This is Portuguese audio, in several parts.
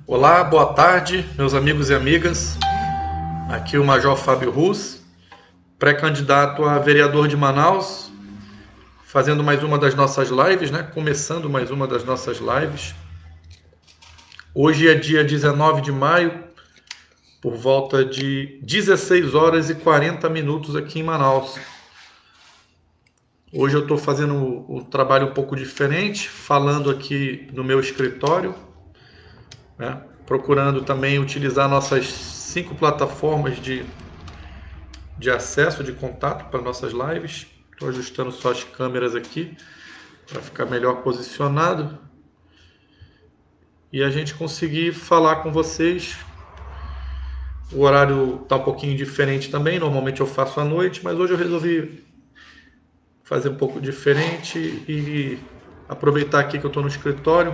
Olá, boa tarde, meus amigos e amigas. Aqui o Major Fábio Rus, pré-candidato a vereador de Manaus, fazendo mais uma das nossas lives, né? Começando mais uma das nossas lives. Hoje é dia 19 de maio, por volta de 16 horas e 40 minutos aqui em Manaus. Hoje eu estou fazendo um trabalho um pouco diferente, falando aqui no meu escritório, né? Procurando também utilizar nossas 5 plataformas de acesso, de contato para nossas lives. Estou ajustando só as câmeras aqui para ficar melhor posicionado e a gente conseguir falar com vocês. O horário está um pouquinho diferente também, normalmente eu faço à noite, mas hoje eu resolvi fazer um pouco diferente e aproveitar aqui que eu estou no escritório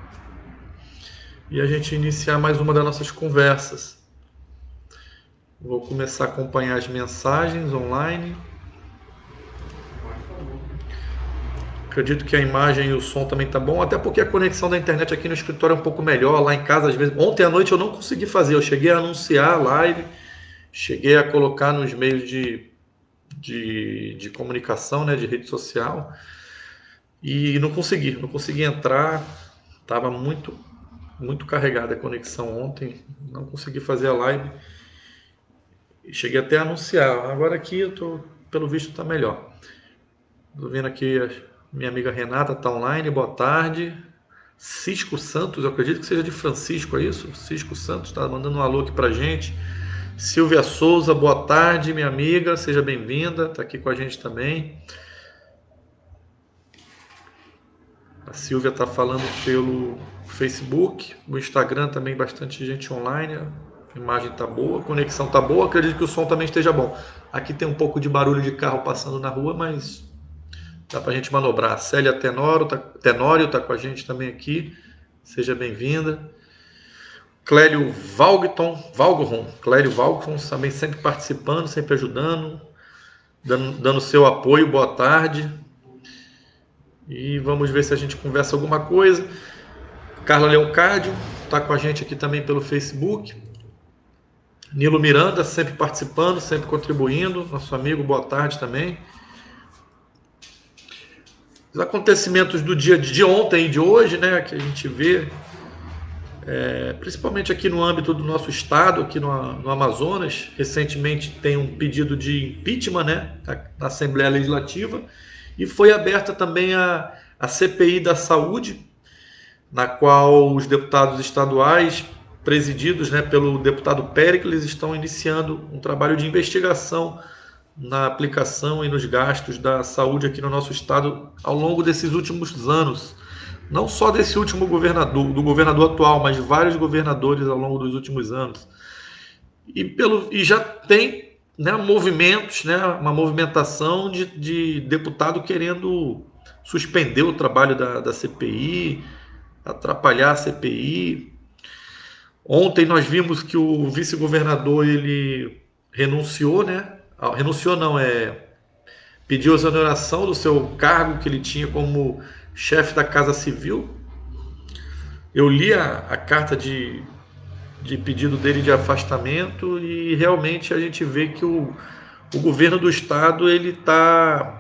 e a gente iniciar mais uma das nossas conversas. Vou começar a acompanhar as mensagens online. Acredito que a imagem e o som também tá bom, até porque a conexão da internet aqui no escritório é um pouco melhor. Lá em casa, às vezes, ontem à noite eu não consegui fazer, eu cheguei a anunciar a live, cheguei a colocar nos meios de comunicação, né, de rede social, e não consegui entrar, estava muito carregada a conexão ontem, não consegui fazer a live, cheguei até a anunciar. Agora aqui eu tô, pelo visto está melhor. Estou vendo aqui minha amiga Renata está online, boa tarde. Cisco Santos, eu acredito que seja de Francisco, é isso? Cisco Santos está mandando um alô aqui pra gente. Silvia Souza, boa tarde, minha amiga, seja bem-vinda, está aqui com a gente também. A Silvia está falando pelo Facebook, o Instagram também bastante gente online, a imagem está boa, a conexão está boa, acredito que o som também esteja bom. Aqui tem um pouco de barulho de carro passando na rua, mas dá para a gente manobrar. Célia Tenório tá com a gente também aqui, seja bem-vinda. Clélio Valgton também sempre participando, sempre ajudando, dando seu apoio, boa tarde. E vamos ver se a gente conversa alguma coisa. Carla Leocádio está com a gente aqui também pelo Facebook. Nilo Miranda sempre participando, sempre contribuindo, nosso amigo, boa tarde também. Os acontecimentos do dia de ontem e de hoje, né, que a gente vê, principalmente aqui no âmbito do nosso estado, aqui no Amazonas. Recentemente tem um pedido de impeachment, né, na Assembleia Legislativa, e foi aberta também a CPI da saúde, na qual os deputados estaduais, presididos, né, pelo deputado Péricles, estão iniciando um trabalho de investigação na aplicação e nos gastos da saúde aqui no nosso estado ao longo desses últimos anos. Não só desse último governador, do governador atual, mas de vários governadores ao longo dos últimos anos. E já tem, né, movimentos, né, uma movimentação de deputado querendo suspender o trabalho da CPI, atrapalhar a CPI. Ontem nós vimos que o vice-governador ele renunciou, né? Renunciou não, pediu a exoneração do seu cargo que ele tinha como chefe da Casa Civil. Eu li a carta de pedido dele de afastamento e realmente a gente vê que o governo do estado ele tá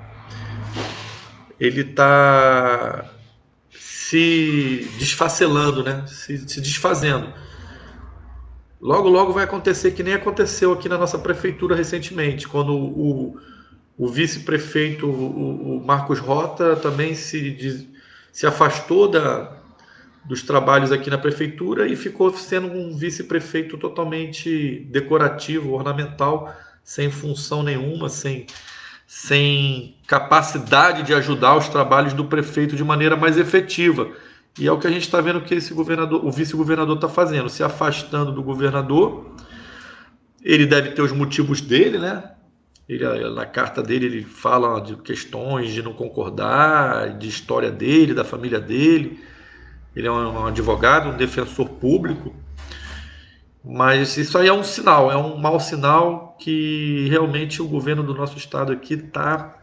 se desfacelando, né? Se desfazendo. Logo vai acontecer que nem aconteceu aqui na nossa prefeitura recentemente, quando o vice-prefeito, o Marcos Rota, também se afastou dos trabalhos aqui na prefeitura e ficou sendo um vice-prefeito totalmente decorativo, ornamental, sem função nenhuma, sem capacidade de ajudar os trabalhos do prefeito de maneira mais efetiva. E é o que a gente está vendo que o vice-governador está fazendo, se afastando do governador. Ele deve ter os motivos dele, né? Na carta dele ele fala de questões de não concordar, de história dele, da família dele. Ele é um advogado, um defensor público. Mas isso aí é um sinal, é um mau sinal que realmente o governo do nosso estado aqui está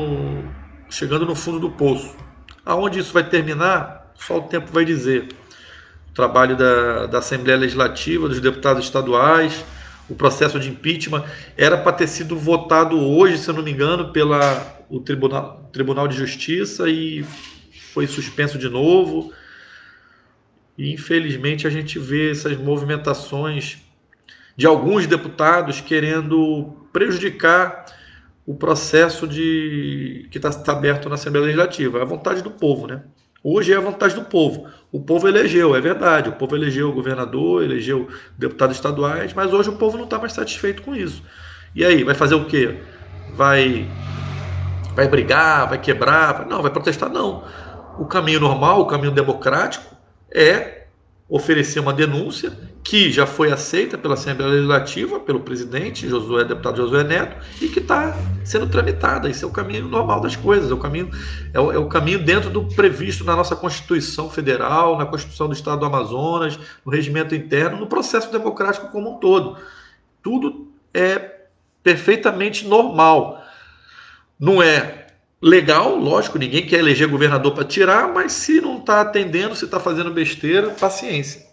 chegando no fundo do poço. Aonde isso vai terminar, só o tempo vai dizer. o trabalho da Assembleia Legislativa, dos deputados estaduais, o processo de impeachment. Era para ter sido votado hoje, se eu não me engano, o Tribunal de Justiça, e foi suspenso de novo. E infelizmente a gente vê essas movimentações de alguns deputados querendo prejudicar o processo que está aberto na Assembleia Legislativa. É a vontade do povo, né? Hoje é a vontade do povo. O povo elegeu, é verdade. O povo elegeu o governador, elegeu deputados estaduais, mas hoje o povo não está mais satisfeito com isso. E aí, vai fazer o quê? Vai brigar, vai quebrar? Não, vai protestar? Não. O caminho normal, o caminho democrático é oferecer uma denúncia que já foi aceita pela Assembleia Legislativa, pelo presidente, deputado Josué Neto, e que está sendo tramitada. Isso é o caminho normal das coisas, é o caminho dentro do previsto na nossa Constituição Federal, na Constituição do Estado do Amazonas, no regimento interno, no processo democrático como um todo. Tudo é perfeitamente normal. Não é legal, lógico, ninguém quer eleger governador para tirar, mas se não está atendendo, se está fazendo besteira, paciência.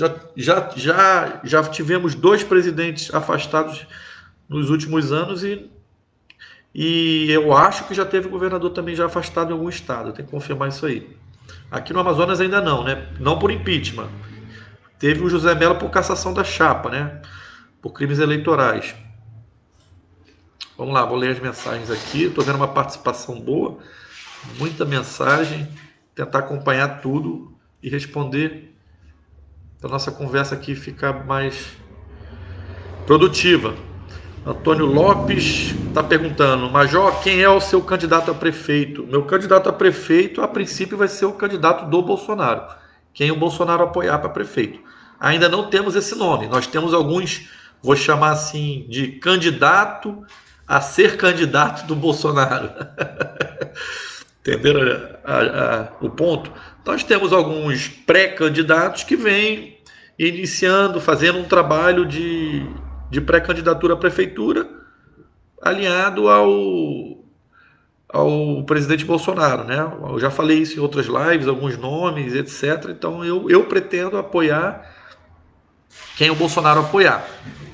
Já tivemos 2 presidentes afastados nos últimos anos e eu acho que já teve governador também já afastado em algum estado. Eu tenho que confirmar isso aí. Aqui no Amazonas ainda não, né? Não por impeachment. Teve o José Mello por cassação da chapa, né? Por crimes eleitorais. Vamos lá, vou ler as mensagens aqui. Estou vendo uma participação boa, muita mensagem. Tentar acompanhar tudo e responder para a nossa conversa aqui ficar mais produtiva. Antônio Lopes está perguntando: Major, quem é o seu candidato a prefeito? Meu candidato a prefeito, a princípio, vai ser o candidato do Bolsonaro. Quem o Bolsonaro apoiar para prefeito. Ainda não temos esse nome. Nós temos alguns, vou chamar assim, de candidato a ser candidato do Bolsonaro. Entenderam o ponto? Nós temos alguns pré-candidatos que vêm iniciando, fazendo um trabalho de pré-candidatura à prefeitura alinhado ao presidente Bolsonaro, né? Eu já falei isso em outras lives, alguns nomes, etc. Então eu pretendo apoiar quem o Bolsonaro apoiar.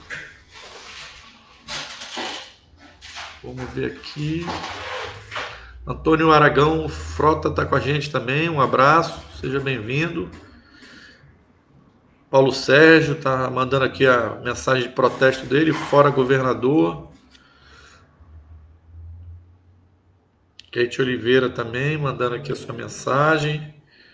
Vamos ver aqui. Antônio Aragão Frota está com a gente também. Um abraço, seja bem-vindo. Paulo Sérgio está mandando aqui a mensagem de protesto dele, fora governador. Kate Oliveira também mandando aqui a sua mensagem.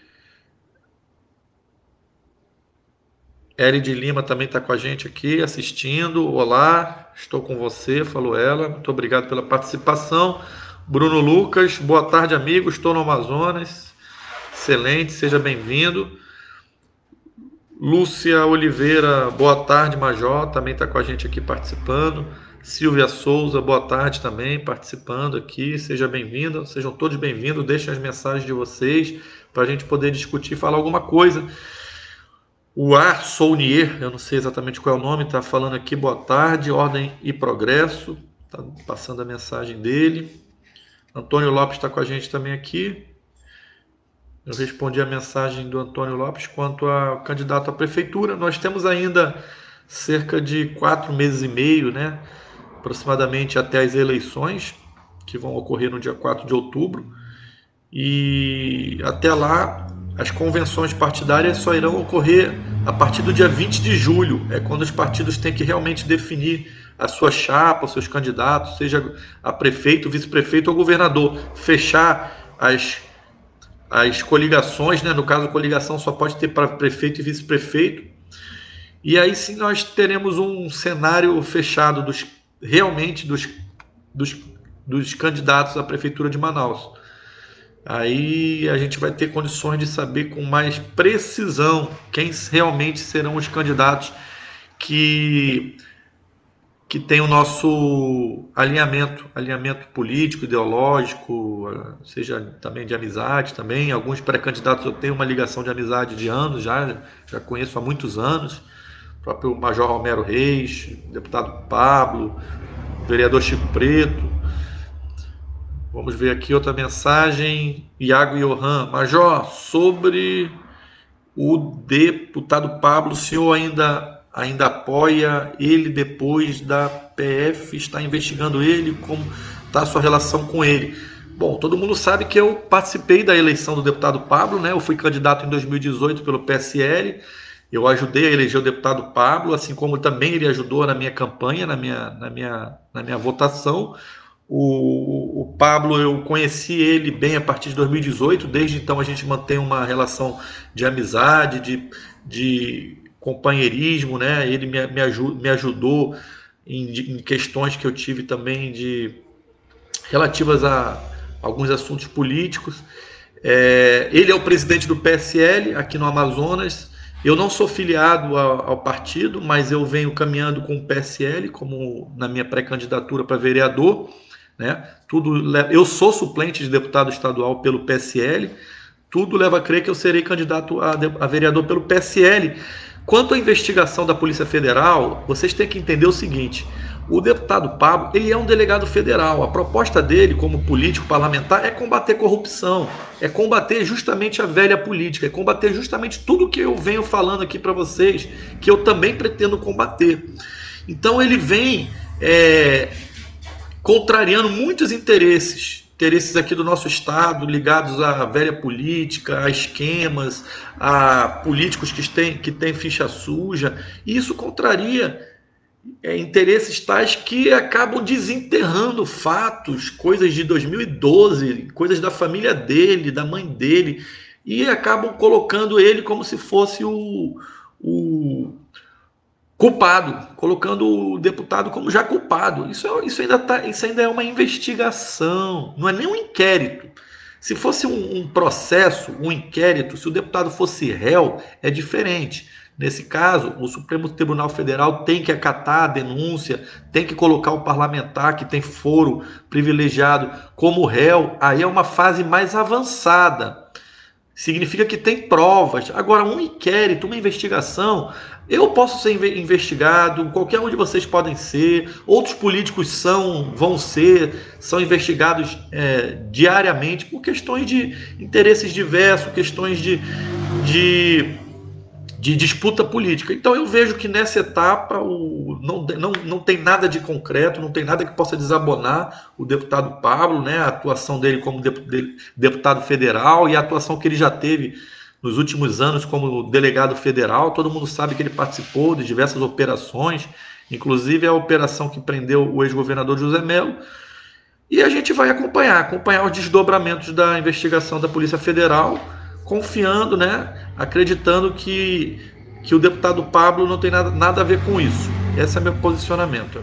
Eri de Lima também está com a gente aqui, assistindo. Olá, estou com você, falou ela. Muito obrigado pela participação. Bruno Lucas, boa tarde, amigo. Estou no Amazonas. Excelente, seja bem-vindo. Lúcia Oliveira, boa tarde, Major. Também está com a gente aqui participando. Silvia Souza, boa tarde também, participando aqui. Seja bem-vinda, sejam todos bem-vindos. Deixem as mensagens de vocês para a gente poder discutir, falar alguma coisa. O Ar Sounier, eu não sei exatamente qual é o nome, está falando aqui, boa tarde, ordem e progresso, está passando a mensagem dele. Antônio Lopes está com a gente também aqui. Eu respondi a mensagem do Antônio Lopes quanto ao candidato à prefeitura. Nós temos ainda cerca de 4 meses e meio, né, aproximadamente até as eleições, que vão ocorrer no dia 4 de outubro. E até lá, as convenções partidárias só irão ocorrer a partir do dia 20 de julho. É quando os partidos têm que realmente definir a sua chapa, os seus candidatos, seja a prefeito, vice-prefeito ou governador. Fechar as coligações, né? No caso, a coligação só pode ter para prefeito e vice-prefeito. E aí sim nós teremos um cenário fechado realmente dos candidatos à prefeitura de Manaus. Aí a gente vai ter condições de saber com mais precisão quem realmente serão os candidatos que tem o nosso alinhamento político, ideológico, seja também de amizade também. Alguns pré-candidatos eu tenho uma ligação de amizade de anos, já conheço há muitos anos. O próprio Major Romero Reis, deputado Pablo, vereador Chico Preto. Vamos ver aqui outra mensagem. Iago Johan. Major, sobre o deputado Pablo, o senhor ainda apoia ele depois da PF está investigando ele? Como está a sua relação com ele? Bom, todo mundo sabe que eu participei da eleição do deputado Pablo, né? Eu fui candidato em 2018 pelo PSL, eu ajudei a eleger o deputado Pablo, assim como também ele ajudou na minha campanha, na minha votação. O Pablo, eu conheci ele bem a partir de 2018, desde então a gente mantém uma relação de amizade, de companheirismo, né? Ele me ajudou em questões que eu tive também relativas a alguns assuntos políticos. Ele é o presidente do PSL aqui no Amazonas. Eu não sou filiado ao partido, mas eu venho caminhando com o PSL como na minha pré-candidatura para vereador, né? Eu sou suplente de deputado estadual pelo PSL. Tudo leva a crer que eu serei candidato a vereador pelo PSL. Quanto à investigação da Polícia Federal, vocês têm que entender o seguinte: o deputado Pablo, ele é um delegado federal. A proposta dele, como político parlamentar, é combater corrupção, é combater justamente a velha política, é combater justamente tudo que eu venho falando aqui para vocês, que eu também pretendo combater. Então ele vem contrariando muitos interesses aqui do nosso estado, ligados à velha política, a esquemas, a políticos que têm ficha suja, e isso contraria interesses tais que acabam desenterrando fatos, coisas de 2012, coisas da família dele, da mãe dele, e acabam colocando ele como se fosse o culpado, colocando o deputado como já culpado. Isso ainda é uma investigação, não é nem um inquérito. Se fosse um processo, um inquérito, se o deputado fosse réu, é diferente. Nesse caso, o Supremo Tribunal Federal tem que acatar a denúncia, tem que colocar o parlamentar que tem foro privilegiado como réu. Aí é uma fase mais avançada. Significa que tem provas. Agora, um inquérito, uma investigação, eu posso ser investigado, qualquer um de vocês podem ser, outros políticos são investigados diariamente por questões de interesses diversos, questões de disputa política. Então eu vejo que nessa etapa não tem nada de concreto, não tem nada que possa desabonar o deputado Pablo, né, a atuação dele como deputado federal e a atuação que ele já teve nos últimos anos como delegado federal. Todo mundo sabe que ele participou de diversas operações, inclusive a operação que prendeu o ex-governador José Melo. E a gente vai acompanhar os desdobramentos da investigação da Polícia Federal, confiando, né, acreditando que o deputado Pablo não tem nada a ver com isso. Esse é meu posicionamento.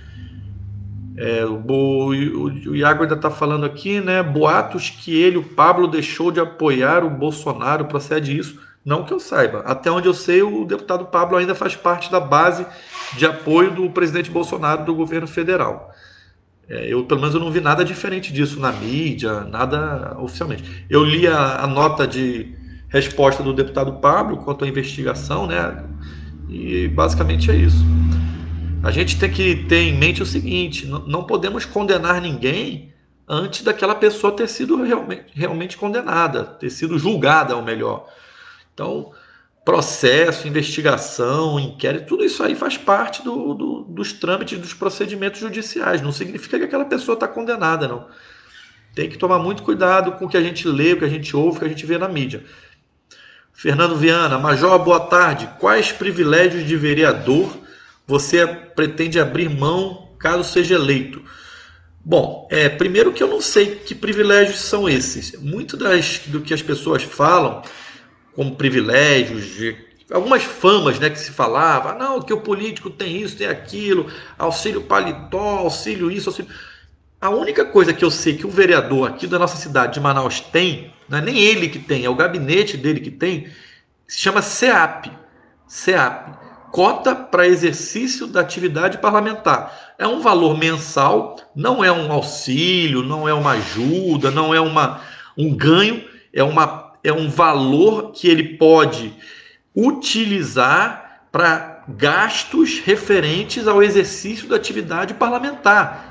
O Iago ainda está falando aqui, né? Boatos que o Pablo, deixou de apoiar o Bolsonaro, procede isso? Não que eu saiba. Até onde eu sei, o deputado Pablo ainda faz parte da base de apoio do presidente Bolsonaro do governo federal. Pelo menos eu não vi nada diferente disso na mídia, nada oficialmente. Eu li a nota de resposta do deputado Pablo quanto à investigação, né? E basicamente é isso. A gente tem que ter em mente o seguinte: não podemos condenar ninguém antes daquela pessoa ter sido realmente condenada, ter sido julgada, ao melhor. Então, processo, investigação, inquérito, tudo isso aí faz parte dos trâmites, dos procedimentos judiciais. Não significa que aquela pessoa está condenada, não. Tem que tomar muito cuidado com o que a gente lê, o que a gente ouve, o que a gente vê na mídia. Fernando Viana: Major, boa tarde. Quais privilégios de vereador você pretende abrir mão caso seja eleito? Bom, primeiro que eu não sei que privilégios são esses. Muito do que as pessoas falam como privilégios, algumas famas, né, que se falava, não, que o político tem isso, tem aquilo, auxílio paletó, auxílio isso, auxílio... A única coisa que eu sei que o vereador aqui da nossa cidade de Manaus tem, não é nem ele que tem, é o gabinete dele que tem, se chama CEAP, cota para exercício da atividade parlamentar. É um valor mensal, não é um auxílio, não é uma ajuda, não é um ganho, é um valor que ele pode utilizar para gastos referentes ao exercício da atividade parlamentar.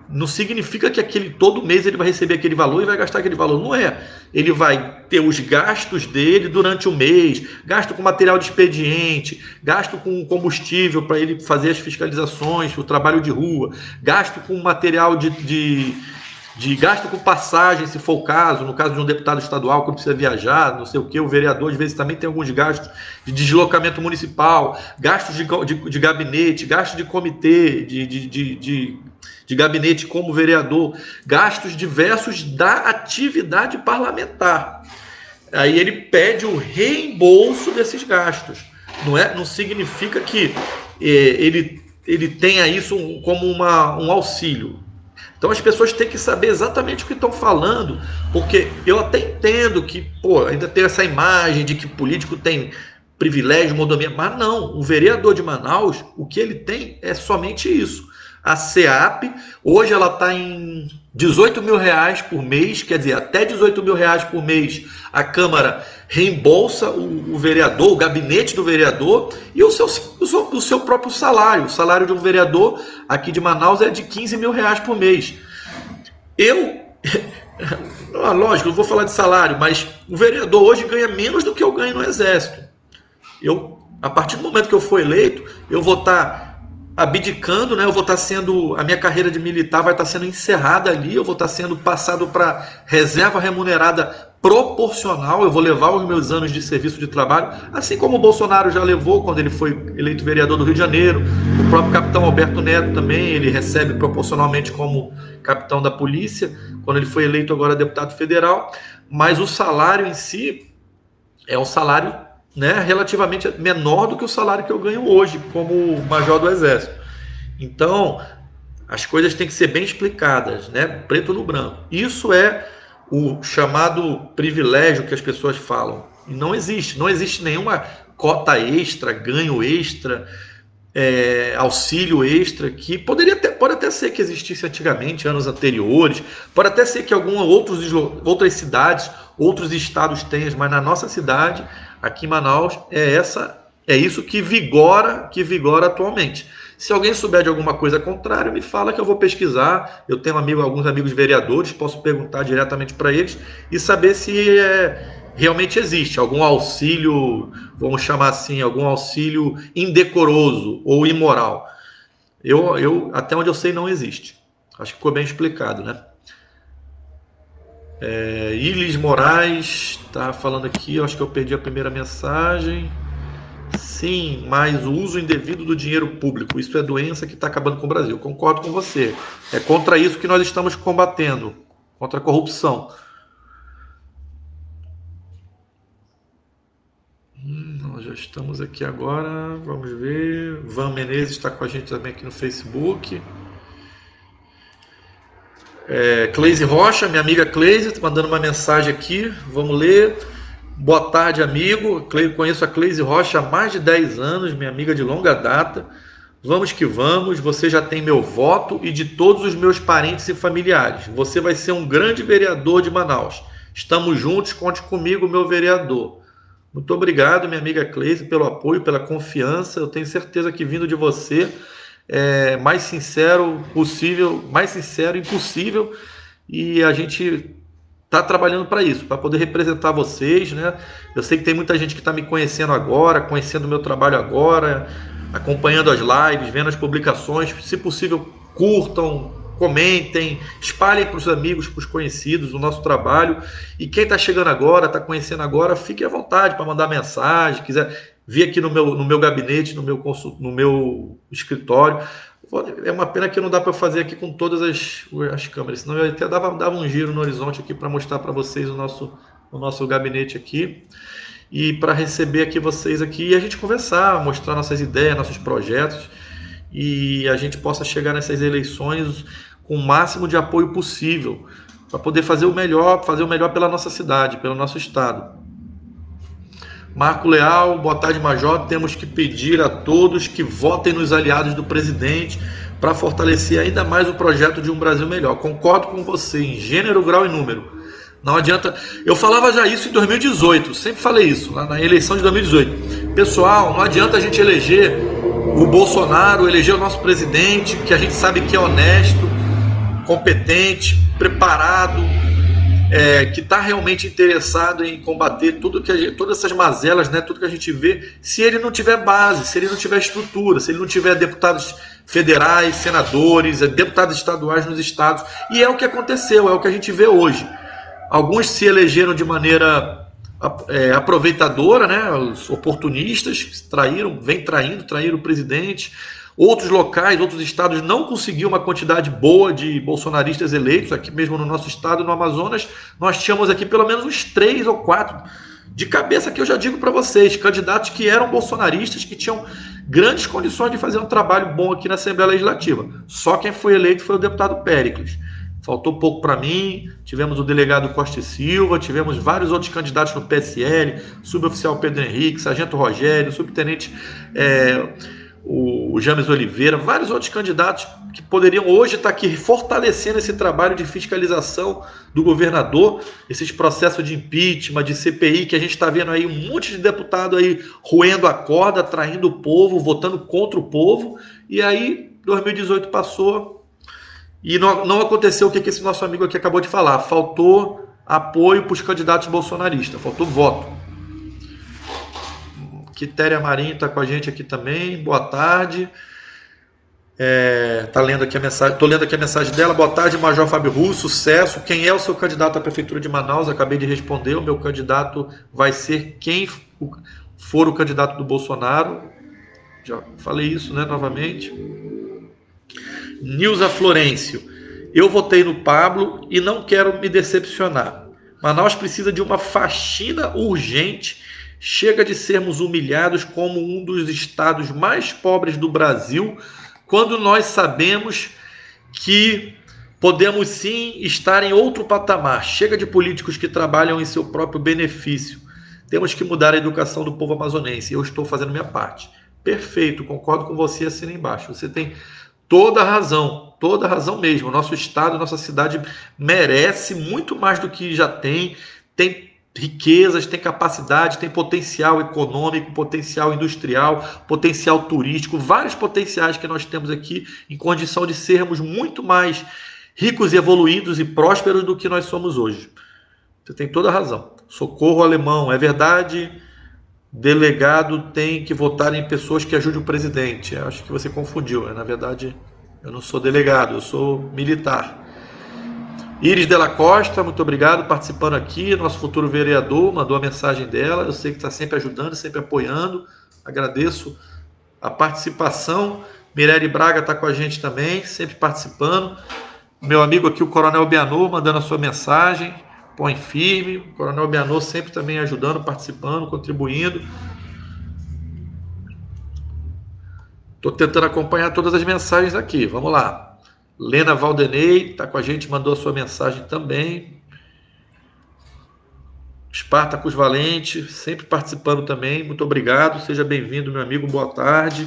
não significa que todo mês ele vai receber aquele valor e vai gastar aquele valor. Não é. Ele vai ter os gastos dele durante o mês, gasto com material de expediente, gasto com combustível para ele fazer as fiscalizações, o trabalho de rua, gasto com material de gasto com passagem, se for o caso, no caso de um deputado estadual que precisa viajar, não sei o que, o vereador às vezes também tem alguns gastos de deslocamento municipal, gastos de gabinete, gastos de comitê, de gabinete como vereador, gastos diversos da atividade parlamentar. Aí ele pede o reembolso desses gastos. Não significa que ele tenha isso como um auxílio. Então as pessoas têm que saber exatamente o que estão falando, porque eu até entendo que ainda tem essa imagem de que político tem privilégio, mordomia, mas não, o vereador de Manaus, o que ele tem é somente isso. A SEAP, hoje ela está em R$18 mil por mês, quer dizer, até R$18 mil por mês a Câmara reembolsa o vereador, o gabinete do vereador e o seu próprio salário. O salário de um vereador aqui de Manaus é de R$15 mil por mês. Lógico, eu vou falar de salário, mas o vereador hoje ganha menos do que eu ganho no Exército. A partir do momento que eu for eleito, eu vou estar abdicando, né? Eu vou estar a minha carreira de militar vai estar sendo encerrada ali, eu vou estar sendo passado para reserva remunerada proporcional, eu vou levar os meus anos de serviço de trabalho, assim como o Bolsonaro já levou quando ele foi eleito vereador do Rio de Janeiro, o próprio capitão Alberto Neto também, ele recebe proporcionalmente como capitão da polícia, quando ele foi eleito agora deputado federal, mas o salário em si é um salário, né, relativamente menor do que o salário que eu ganho hoje como major do Exército. Então, as coisas têm que ser bem explicadas, né, preto no branco. Isso é o chamado privilégio que as pessoas falam. E não existe nenhuma cota extra, ganho extra, auxílio extra, que pode até ser que existisse antigamente, anos anteriores, pode até ser que outras cidades, outros estados tenham, mas na nossa cidade, aqui em Manaus, é isso que vigora atualmente. Se alguém souber de alguma coisa contrária, me fala que eu vou pesquisar. Eu tenho alguns amigos vereadores, posso perguntar diretamente para eles e saber se realmente existe algum auxílio, vamos chamar assim, algum auxílio indecoroso ou imoral. Até onde eu sei, não existe. Acho que ficou bem explicado, né? Ilis Moraes está falando aqui, eu acho que eu perdi a primeira mensagem. Sim, mas o uso indevido do dinheiro público, isso é doença que está acabando com o Brasil. Concordo com você. É contra isso que nós estamos combatendo, contra a corrupção. Nós já estamos aqui agora, vamos ver. Van Menezes está com a gente também aqui no Facebook. Cleise Rocha, minha amiga Cleise, está mandando uma mensagem aqui, vamos ler. Boa tarde, amigo. Conheço a Cleise Rocha há mais de 10 anos, minha amiga de longa data. Vamos que vamos, você já tem meu voto e de todos os meus parentes e familiares. Você vai ser um grande vereador de Manaus. Estamos juntos, conte comigo, meu vereador. Muito obrigado, minha amiga Cleise, pelo apoio, pela confiança. Eu tenho certeza que vindo de você mais sincero impossível, e a gente está trabalhando para isso, para poder representar vocês, né? Eu sei que tem muita gente que está me conhecendo agora, conhecendo o meu trabalho agora, acompanhando as lives, vendo as publicações. Se possível, curtam, comentem, espalhem para os amigos, para os conhecidos o nosso trabalho. E quem está chegando agora, está conhecendo agora, fique à vontade para mandar mensagem, quiser vir aqui no meu gabinete, no meu escritório. É uma pena que não dá para fazer aqui com todas as câmeras, senão eu até dava um giro no horizonte aqui para mostrar para vocês o nosso gabinete aqui e para receber aqui vocês aqui e a gente conversar, mostrar nossas ideias, nossos projetos, e a gente possa chegar nessas eleições com o máximo de apoio possível para poder fazer o melhor pela nossa cidade, pelo nosso estado. Marco Leal, boa tarde, Major. Temos que pedir a todos que votem nos aliados do presidente para fortalecer ainda mais o projeto de um Brasil melhor. Concordo com você em gênero, grau e número. Não adianta. Eu falava já isso em 2018, sempre falei isso, lá na eleição de 2018. Pessoal, não adianta a gente eleger o Bolsonaro, eleger o nosso presidente, que a gente sabe que é honesto. competente, preparado, que está realmente interessado em combater todas essas mazelas, né, tudo que a gente vê, se ele não tiver base, se ele não tiver estrutura, se ele não tiver deputados federais, senadores, deputados estaduais nos estados. E é o que aconteceu, é o que a gente vê hoje. Alguns se elegeram de maneira aproveitadora, né, os oportunistas traíram o presidente. Outros locais, outros estados não conseguiram uma quantidade boa de bolsonaristas eleitos. Aqui mesmo no nosso estado, no Amazonas, nós tínhamos aqui pelo menos uns 3 ou 4, de cabeça que eu já digo para vocês, candidatos que eram bolsonaristas, que tinham grandes condições de fazer um trabalho bom aqui na Assembleia Legislativa. Só quem foi eleito foi o deputado Péricles. Faltou pouco para mim, tivemos o delegado Costa e Silva, tivemos vários outros candidatos no PSL, suboficial Pedro Henrique, sargento Rogério, subtenente o James Oliveira, vários outros candidatos que poderiam hoje estar aqui fortalecendo esse trabalho de fiscalização do governador, esses processos de impeachment, de CPI, que a gente está vendo aí um monte de deputado aí roendo a corda, traindo o povo, votando contra o povo, e aí 2018 passou e não aconteceu o que esse nosso amigo aqui acabou de falar, faltou apoio para os candidatos bolsonaristas, faltou voto. Quitéria Marinho está com a gente aqui também. Boa tarde. Tô lendo aqui a mensagem dela. Boa tarde, Major Fábio Russo. Sucesso. Quem é o seu candidato à Prefeitura de Manaus? Acabei de responder. O meu candidato vai ser quem for o candidato do Bolsonaro. Já falei isso, né, novamente. Nilza Florencio. Eu votei no Pablo e não quero me decepcionar. Manaus precisa de uma faxina urgente. Chega de sermos humilhados como um dos estados mais pobres do Brasil, quando nós sabemos que podemos sim estar em outro patamar. Chega de políticos que trabalham em seu próprio benefício. Temos que mudar a educação do povo amazonense. Eu estou fazendo minha parte. Perfeito, concordo com você, assina embaixo. Você tem toda a razão mesmo. Nosso estado, nossa cidade merece muito mais do que já tem riquezas, tem capacidade, tem potencial econômico, potencial industrial, potencial turístico, vários potenciais que nós temos aqui em condição de sermos muito mais ricos e evoluídos e prósperos do que nós somos hoje. Você tem toda a razão. Socorro alemão, é verdade, delegado tem que votar em pessoas que ajudem o presidente. Eu acho que você confundiu, na verdade eu não sou delegado, eu sou militar. Iris Della Costa, muito obrigado, participando aqui, nosso futuro vereador, mandou a mensagem dela, eu sei que está sempre ajudando, sempre apoiando, agradeço a participação. Mirelle Braga está com a gente também, sempre participando. Meu amigo aqui, o Coronel Bianor, mandando a sua mensagem, põe firme, o Coronel Bianor sempre também ajudando, participando, contribuindo. Estou tentando acompanhar todas as mensagens aqui, vamos lá. Lena Valdenei está com a gente, mandou a sua mensagem também. Espartacus Valente, sempre participando também. Muito obrigado, seja bem-vindo, meu amigo, boa tarde.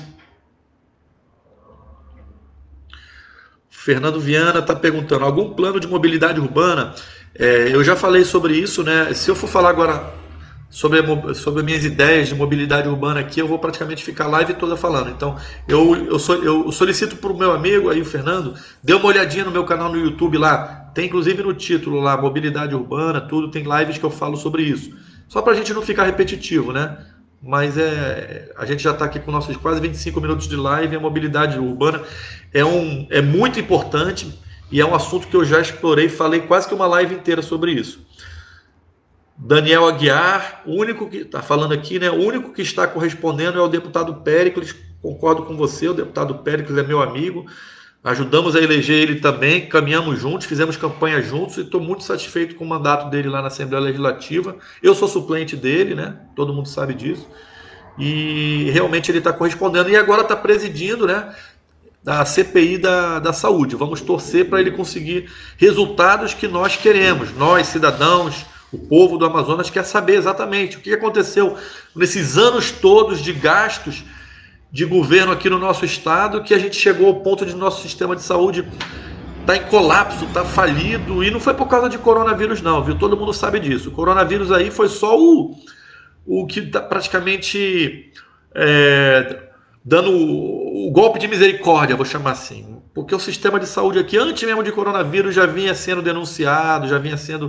Fernando Viana está perguntando, algum plano de mobilidade urbana? Eu já falei sobre isso, né? Se eu for falar agora sobre minhas ideias de mobilidade urbana aqui, eu vou praticamente ficar a live toda falando. Então, eu solicito para o meu amigo aí, o Fernando, dê uma olhadinha no meu canal no YouTube lá. Tem inclusive no título lá, mobilidade urbana, tudo, tem lives que eu falo sobre isso. Só para a gente não ficar repetitivo, né? Mas a gente já está aqui com nossos quase 25 minutos de live, e a mobilidade urbana é muito importante e é um assunto que eu já explorei, falei quase que uma live inteira sobre isso. Daniel Aguiar, o único que está falando aqui, né? O único que está correspondendo é o deputado Péricles. Concordo com você, o deputado Péricles é meu amigo. Ajudamos a eleger ele também, caminhamos juntos, fizemos campanha juntos e estou muito satisfeito com o mandato dele lá na Assembleia Legislativa. Eu sou suplente dele, né? Todo mundo sabe disso. E realmente ele está correspondendo e agora está presidindo, né? Da CPI da saúde. Vamos torcer para ele conseguir resultados que nós queremos, nós, cidadãos. O povo do Amazonas quer saber exatamente o que aconteceu nesses anos todos de gastos de governo aqui no nosso estado, que a gente chegou ao ponto de nosso sistema de saúde estar em colapso, estar falido, e não foi por causa de coronavírus não, viu? Todo mundo sabe disso. O coronavírus aí foi só o que está praticamente dando o golpe de misericórdia, vou chamar assim. porque o sistema de saúde aqui, antes mesmo de coronavírus, já vinha sendo denunciado, já vinha sendo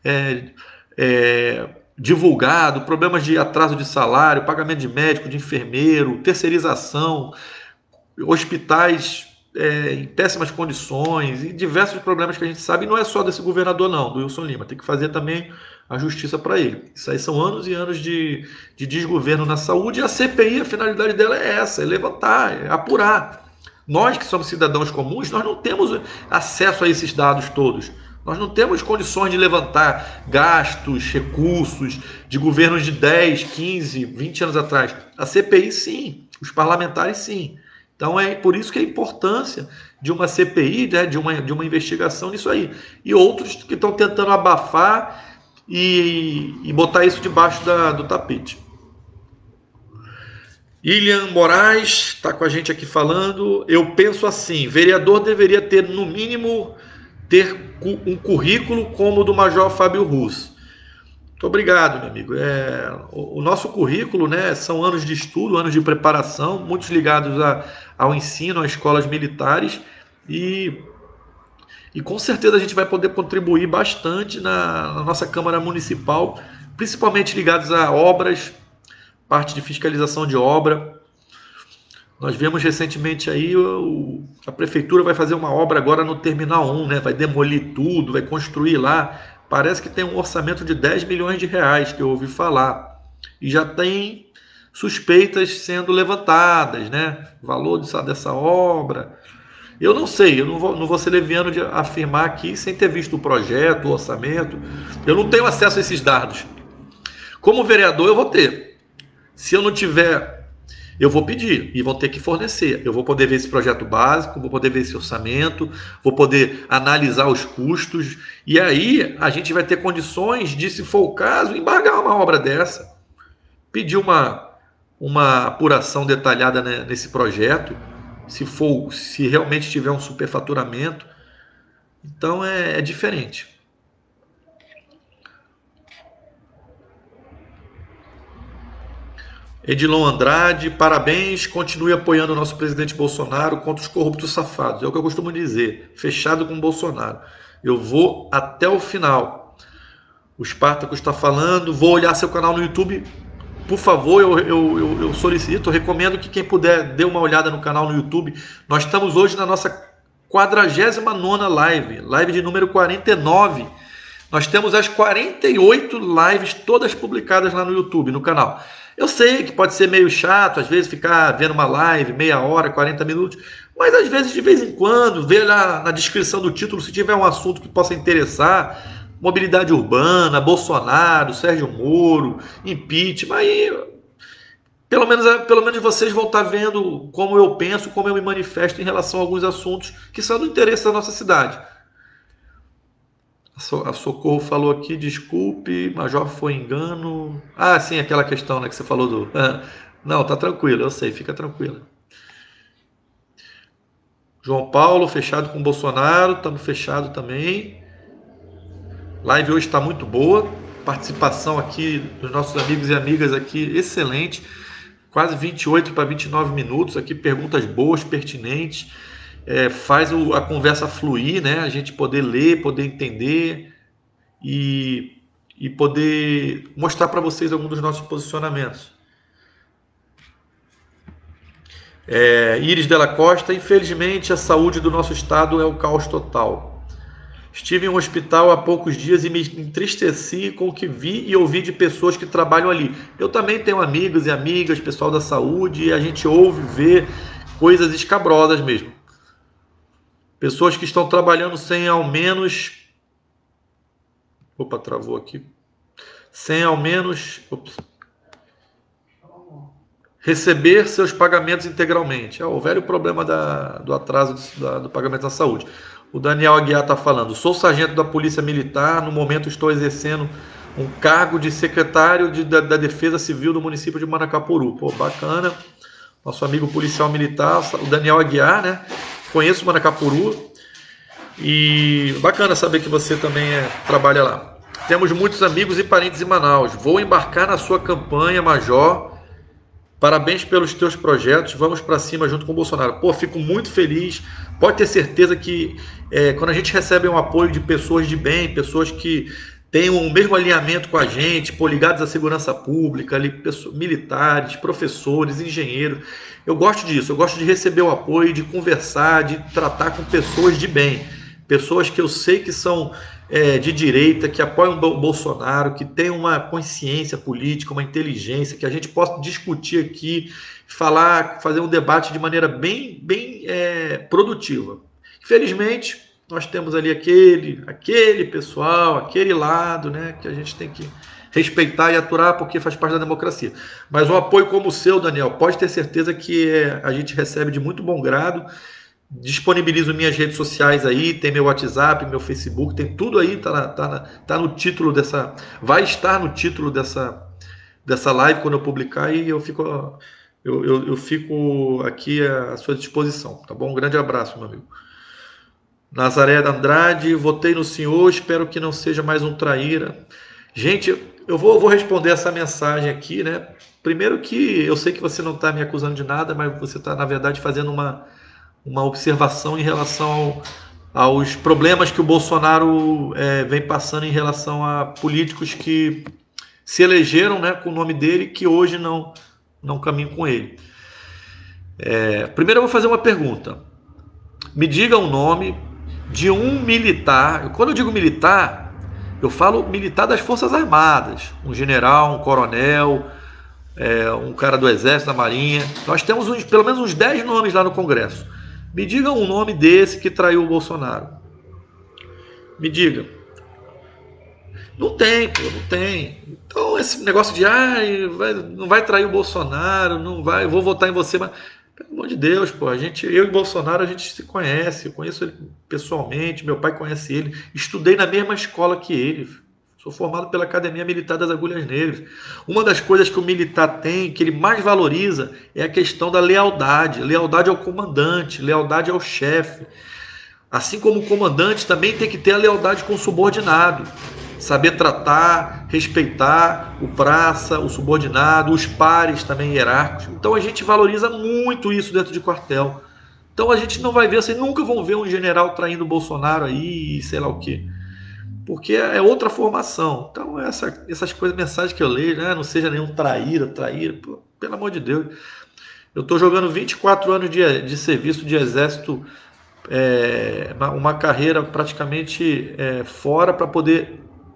divulgado, problemas de atraso de salário, pagamento de médico, de enfermeiro, terceirização, hospitais em péssimas condições e diversos problemas que a gente sabe, e não é só desse governador não, do Wilson Lima, tem que fazer também a justiça para ele. Isso aí são anos e anos de desgoverno na saúde, e a CPI, a finalidade dela é essa, é levantar, é apurar. Nós que somos cidadãos comuns, nós não temos acesso a esses dados todos. Nós não temos condições de levantar gastos, recursos de governos de 10, 15, 20 anos atrás. A CPI sim, os parlamentares sim. Então é por isso que a importância de uma CPI, né, de uma investigação nisso aí. E outros que estão tentando abafar e botar isso debaixo do tapete. Ilian Moraes está com a gente aqui falando. Eu penso assim, vereador deveria ter, no mínimo, ter um currículo como o do Major Fábio Russo. Muito obrigado, meu amigo. O nosso currículo, né, são anos de estudo, anos de preparação, muitos ligados ao ensino, às escolas militares, e com certeza a gente vai poder contribuir bastante na nossa Câmara Municipal, principalmente ligados a obras, parte de fiscalização de obra. Nós vemos recentemente aí a prefeitura vai fazer uma obra agora no Terminal 1, né? Vai demolir tudo, vai construir lá. Parece que tem um orçamento de 10 milhões de reais, que eu ouvi falar. E já tem suspeitas sendo levantadas, né? O valor dessa obra. Eu não sei, eu não vou ser leviano de afirmar aqui sem ter visto o projeto, o orçamento. Eu não tenho acesso a esses dados. Como vereador eu vou ter. Se eu não tiver, eu vou pedir e vão ter que fornecer. Eu vou poder ver esse projeto básico, vou poder ver esse orçamento, vou poder analisar os custos, e aí a gente vai ter condições de, se for o caso, embargar uma obra dessa, pedir uma apuração detalhada, né, nesse projeto, se realmente tiver um superfaturamento. Então é diferente. Edilon Andrade, parabéns, continue apoiando o nosso presidente Bolsonaro contra os corruptos safados. É o que eu costumo dizer, fechado com o Bolsonaro. Eu vou até o final. O Spartacus está falando, vou olhar seu canal no YouTube. Por favor, eu solicito, eu recomendo que quem puder dê uma olhada no canal no YouTube. Nós estamos hoje na nossa 49ª live de número 49. Nós temos as 48 lives todas publicadas lá no YouTube, no canal. Eu sei que pode ser meio chato, às vezes, ficar vendo uma live, meia hora, 40 minutos, mas às vezes, de vez em quando, ver lá na descrição do título, se tiver um assunto que possa interessar, mobilidade urbana, Bolsonaro, Sérgio Moro, impeachment, aí pelo menos vocês vão estar vendo como eu penso, como eu me manifesto em relação a alguns assuntos que são do interesse da nossa cidade. A Socorro falou aqui, desculpe, Major, foi engano. Ah, sim, aquela questão, né, que você falou do... Não, tá tranquilo, eu sei, fica tranquilo. João Paulo, fechado com Bolsonaro, estamos fechados também. Live hoje está muito boa, participação aqui dos nossos amigos e amigas aqui, excelente. Quase 28 para 29 minutos aqui, perguntas boas, pertinentes. Faz a conversa fluir, né? A gente poder ler, poder entender e poder mostrar para vocês alguns dos nossos posicionamentos. Iris Della Costa, infelizmente a saúde do nosso estado é o caos total. Estive em um hospital há poucos dias e me entristeci com o que vi e ouvi de pessoas que trabalham ali. Eu também tenho amigos e amigas, pessoal da saúde, e a gente ouve, vê coisas escabrosas mesmo. Pessoas que estão trabalhando sem ao menos... Opa, travou aqui. Sem ao menos... receber seus pagamentos integralmente. O velho problema do atraso do pagamento da saúde. O Daniel Aguiar está falando. Sou sargento da Polícia Militar. No momento estou exercendo um cargo de secretário da Defesa Civil do município de Manacapuru. Pô, bacana. Nosso amigo policial militar, o Daniel Aguiar, né? Conheço Manacapuru e bacana saber que você também trabalha lá. Temos muitos amigos e parentes em Manaus. Vou embarcar na sua campanha, Major. Parabéns pelos teus projetos, vamos para cima junto com o Bolsonaro. Pô, fico muito feliz. Pode ter certeza que quando a gente recebe um apoio de pessoas de bem, pessoas que têm o mesmo alinhamento com a gente, pô, ligados à segurança pública, militares, professores, engenheiros, eu gosto disso. Eu gosto de receber o apoio, de conversar, de tratar com pessoas de bem. Pessoas que eu sei que são de direita, que apoiam o Bolsonaro, que têm uma consciência política, uma inteligência, que a gente possa discutir aqui, falar, fazer um debate de maneira bem produtiva. Infelizmente, nós temos ali aquele pessoal, aquele lado, né, que a gente tem que respeitar e aturar porque faz parte da democracia. Mas um apoio como o seu, Daniel, pode ter certeza que a gente recebe de muito bom grado. Disponibilizo minhas redes sociais aí, tem meu WhatsApp, meu Facebook, tem tudo aí, tá no título dessa, vai estar no título dessa live quando eu publicar, e eu fico aqui à sua disposição, tá bom? Um grande abraço, meu amigo. Nazaré Andrade, votei no senhor, espero que não seja mais um traíra. Gente, eu vou responder essa mensagem aqui, né? Primeiro que eu sei que você não está me acusando de nada, mas você está, na verdade, fazendo uma observação em relação aos problemas que o Bolsonaro vem passando em relação a políticos que se elegeram, né, com o nome dele, que hoje não caminham com ele. Primeiro eu vou fazer uma pergunta. Me diga o nome de um militar. Quando eu digo militar, eu falo militar das Forças Armadas. Um general, um coronel, um cara do Exército, da Marinha. Nós temos pelo menos uns 10 nomes lá no Congresso. Me diga um nome desse que traiu o Bolsonaro. Me diga. Não tem, pô, não tem. Então esse negócio de não vai trair o Bolsonaro, não vai, eu vou votar em você, mas pelo amor de Deus, pô, eu e Bolsonaro a gente se conhece, eu conheço ele pessoalmente, meu pai conhece ele, estudei na mesma escola que ele. Sou formado pela Academia Militar das Agulhas Negras. Uma das coisas que o militar tem, que ele mais valoriza, é a questão da lealdade. Lealdade ao comandante, lealdade ao chefe. Assim como o comandante também tem que ter a lealdade com o subordinado. Saber tratar, respeitar o praça, o subordinado, os pares também hierárquicos. Então a gente valoriza muito isso dentro de quartel. Então a gente não vai ver, vocês nunca vão ver um general traindo o Bolsonaro aí, sei lá o quê. Porque é outra formação. Então essas coisas, mensagens que eu leio, né? Não seja nenhum traíra, pô, pelo amor de Deus. Eu estou jogando 24 anos de serviço de exército, uma carreira praticamente fora para poder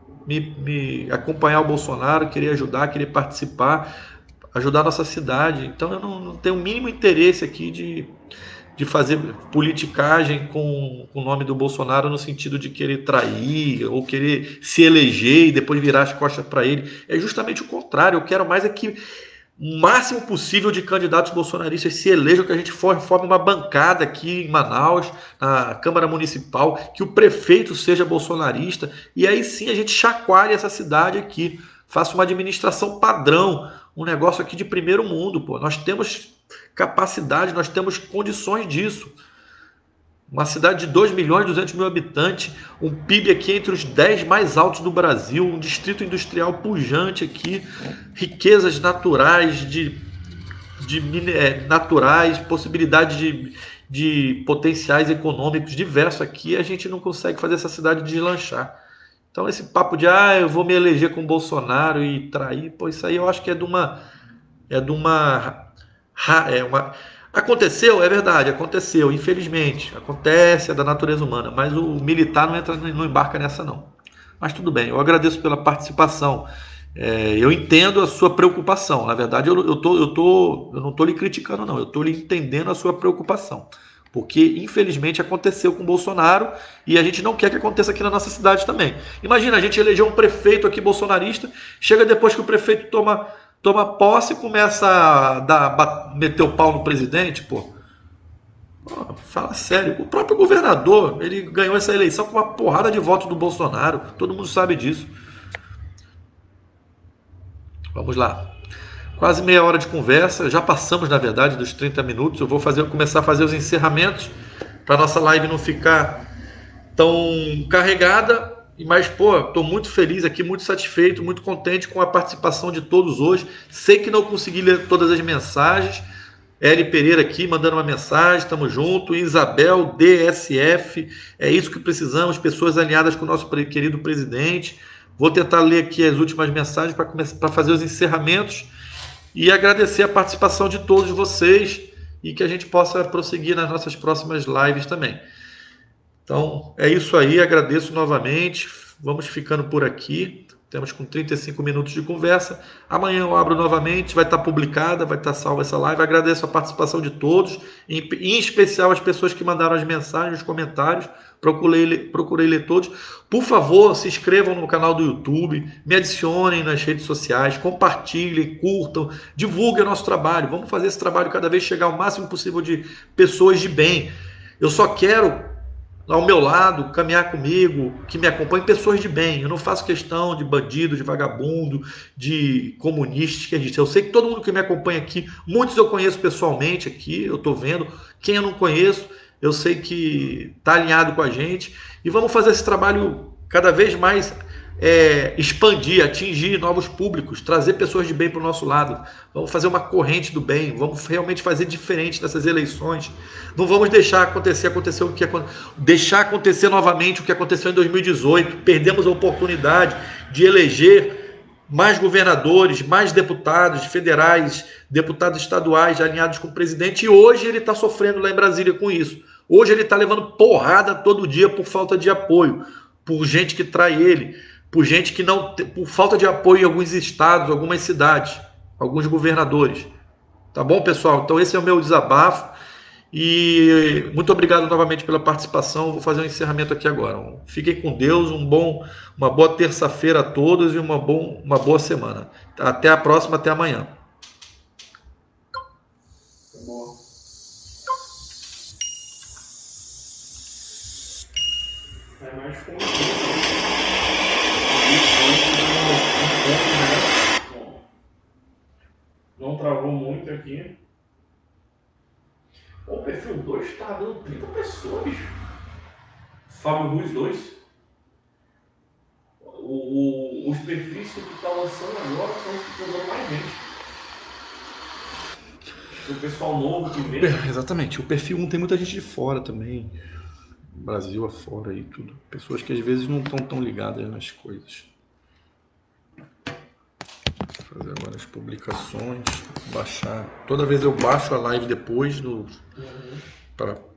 me acompanhar o Bolsonaro, querer ajudar, querer participar, ajudar a nossa cidade. Então eu não tenho o mínimo interesse aqui de fazer politicagem com o nome do Bolsonaro no sentido de querer trair ou querer se eleger e depois virar as costas para ele. É justamente o contrário. Eu quero mais que o máximo possível de candidatos bolsonaristas se elejam, que a gente forme uma bancada aqui em Manaus, na Câmara Municipal, que o prefeito seja bolsonarista, e aí sim a gente chacoalhe essa cidade aqui, faça uma administração padrão, um negócio aqui de primeiro mundo, pô. Nós temos capacidade, nós temos condições disso. Uma cidade de 2.200.000 habitantes, um PIB aqui entre os 10 mais altos do Brasil, um distrito industrial pujante aqui, riquezas naturais, naturais, possibilidade de potenciais econômicos diversos aqui. A gente não consegue fazer essa cidade deslanchar. Então esse papo de eu vou me eleger com o Bolsonaro e trair, pô, isso aí eu acho que Aconteceu, é verdade, aconteceu, infelizmente, acontece, é da natureza humana, mas o militar não embarca nessa não. Mas tudo bem, eu agradeço pela participação. Eu entendo a sua preocupação, na verdade eu não estou lhe criticando não, eu estou lhe entendendo a sua preocupação, porque infelizmente aconteceu com o Bolsonaro e a gente não quer que aconteça aqui na nossa cidade também. Imagina, a gente elegeu um prefeito aqui bolsonarista, chega depois que o prefeito toma posse e começa a meter o pau no presidente, pô. Fala sério. O próprio governador, ele ganhou essa eleição com uma porrada de votos do Bolsonaro. Todo mundo sabe disso. Vamos lá. Quase meia hora de conversa. Já passamos, na verdade, dos 30 minutos. Eu vou começar a fazer os encerramentos para nossa live não ficar tão carregada. Mas, pô, estou muito feliz aqui, muito satisfeito, muito contente com a participação de todos hoje. Sei que não consegui ler todas as mensagens. L. Pereira aqui mandando uma mensagem, estamos junto. Isabel, DSF, é isso que precisamos, pessoas alinhadas com o nosso querido presidente. Vou tentar ler aqui as últimas mensagens para fazer os encerramentos e agradecer a participação de todos vocês e que a gente possa prosseguir nas nossas próximas lives também. Então, é isso aí, agradeço novamente, vamos ficando por aqui, temos com 35 minutos de conversa, amanhã eu abro novamente, vai estar publicada, vai estar salva essa live, agradeço a participação de todos, em especial as pessoas que mandaram as mensagens, os comentários, procurei ler todos. Por favor, se inscrevam no canal do YouTube, me adicionem nas redes sociais, compartilhem, curtam, divulguem o nosso trabalho, vamos fazer esse trabalho cada vez chegar ao máximo possível de pessoas de bem. Eu só quero ao meu lado, caminhar comigo, que me acompanhem, pessoas de bem. Eu não faço questão de bandido, de vagabundo, de comunista, esquerdista. Eu sei que todo mundo que me acompanha aqui, muitos eu conheço pessoalmente aqui, eu estou vendo. Quem eu não conheço, eu sei que está alinhado com a gente. E vamos fazer esse trabalho cada vez mais expandir, atingir novos públicos, trazer pessoas de bem para o nosso lado. Vamos fazer uma corrente do bem, vamos realmente fazer diferente nessas eleições. Não vamos deixar acontecer deixar acontecer novamente o que aconteceu em 2018. Perdemos a oportunidade de eleger mais governadores, mais deputados federais, deputados estaduais alinhados com o presidente, e hoje ele está sofrendo lá em Brasília com isso. Hoje ele está levando porrada todo dia por falta de apoio, por gente que trai ele, por gente que não, por falta de apoio em alguns estados, algumas cidades, alguns governadores. Tá bom, pessoal? Então esse é o meu desabafo e muito obrigado novamente pela participação. Vou fazer um encerramento aqui agora. Fiquem com Deus, uma boa terça-feira a todos e uma boa semana. Até a próxima, até amanhã. É mais com não travou muito aqui. O perfil 2 está dando 30 pessoas. Fábio Ruiz 2. Os perfis que está lançando agora são os que estão dando mais gente. O pessoal novo que vem. Exatamente. O perfil 1 tem muita gente de fora também. Brasil afora e tudo. Pessoas que às vezes não estão tão ligadas nas coisas. Vou fazer agora as publicações, baixar. Toda vez eu baixo a live depois para